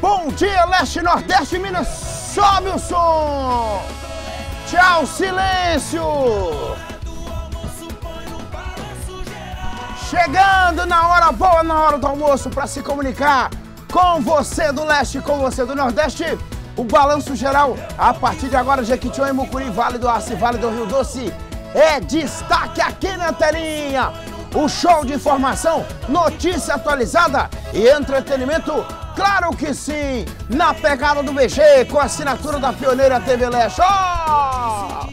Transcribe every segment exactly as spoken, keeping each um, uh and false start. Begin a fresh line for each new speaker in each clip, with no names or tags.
Bom dia, Leste, Nordeste, Minas, sobe o som! Tchau, silêncio! Chegando na hora boa, na hora do almoço, para se comunicar com você do Leste, com você do Nordeste. O balanço geral, a partir de agora, Jequitinhonha, Mucuri, Vale do Aço e Vale do Rio Doce, é destaque aqui na telinha. O show de informação, notícia atualizada e entretenimento, claro que sim, na pegada do B G, com a assinatura da pioneira T V Leste. Oh!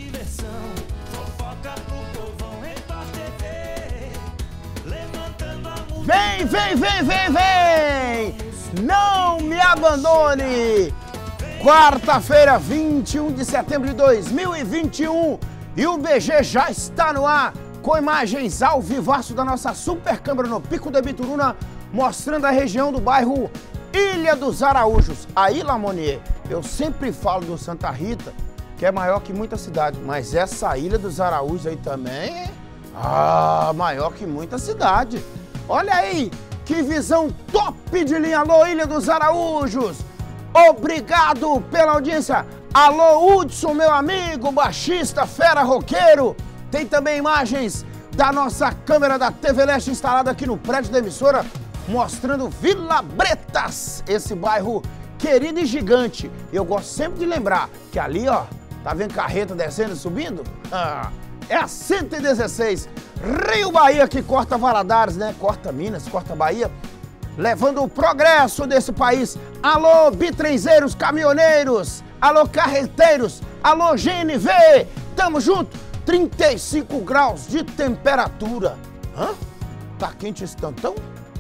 Vem, vem, vem, vem, vem! Não me abandone! Quarta-feira, vinte e um de setembro de dois mil e vinte e um, e o B G já está no ar, com imagens ao vivaço da nossa super câmera no Pico de Bituruna, mostrando a região do bairro Ilha dos Araújos. Aí, Lamonier, eu sempre falo do Santa Rita, que é maior que muita cidade, mas essa Ilha dos Araújos aí também é ah, maior que muita cidade. Olha aí, que visão top de linha. Alô, Ilha dos Araújos! Obrigado pela audiência. Alô, Hudson, meu amigo, baixista, fera, roqueiro. Tem também imagens da nossa câmera da T V Leste instalada aqui no prédio da emissora, mostrando Vila Bretas, esse bairro querido e gigante. Eu gosto sempre de lembrar que ali, ó, tá vendo carreta descendo e subindo? Ah, é a cento e dezesseis, Rio Bahia, que corta Valadares, né? Corta Minas, corta Bahia, levando o progresso desse país. Alô, bitrenzeiros, caminhoneiros, alô, carreteiros, alô, G N V, tamo junto. trinta e cinco graus de temperatura. Hã? Tá quente esse tantão?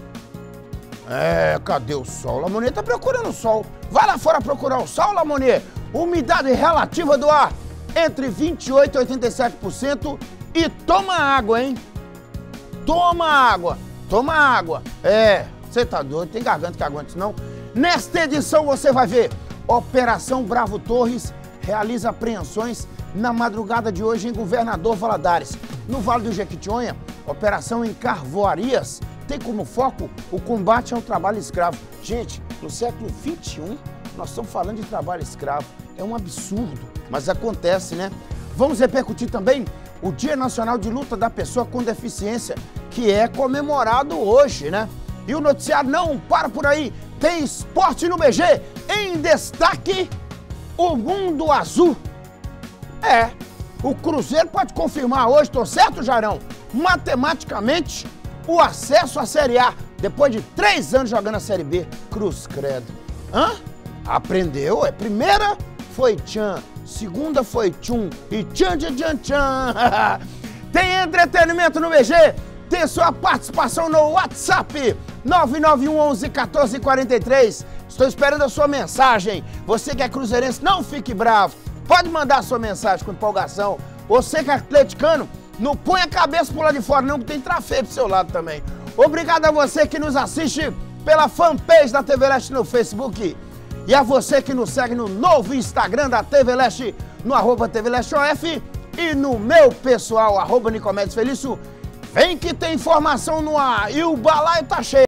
É, cadê o sol? Lamonier tá procurando o sol. Vai lá fora procurar o sol, Lamonier. Umidade relativa do ar entre vinte e oito por cento e oitenta e sete por cento. E toma água, hein? Toma água, toma água. É, você tá doido, tem garganta que aguenta isso não? Nesta edição você vai ver Operação Bravo Torres realiza apreensões na madrugada de hoje em Governador Valadares. No Vale do Jequitinhonha, operação em Carvoarias tem como foco o combate ao trabalho escravo. Gente, no século vinte e um, nós estamos falando de trabalho escravo. É um absurdo, mas acontece, né? Vamos repercutir também o Dia Nacional de Luta da Pessoa com Deficiência, que é comemorado hoje, né? E o noticiário não para por aí. Tem esporte no B G. Em destaque, o Mundo Azul. É, o Cruzeiro pode confirmar hoje, tô certo, Jarão? Matematicamente, o acesso à Série A, depois de três anos jogando a Série B. Cruz credo. Hã? Aprendeu, é. Primeira foi tchan, segunda foi tchum e tchan, tchan, tchan, tchan. Tem entretenimento no B G? Tem sua participação no WhatsApp nove nove um onze quatorze quarenta e três. Estou esperando a sua mensagem. Você que é cruzeirense, não fique bravo. Pode mandar a sua mensagem com empolgação. Você que é atleticano, não põe a cabeça por lá de fora não, que tem trafeio pro seu lado também. Obrigado a você que nos assiste pela fanpage da T V Leste no Facebook. E a você que nos segue no novo Instagram da T V Leste, no arroba T V Leste O F, e no meu pessoal, arroba Nicomedes Felício. Vem que tem informação no ar e o balaio tá cheio.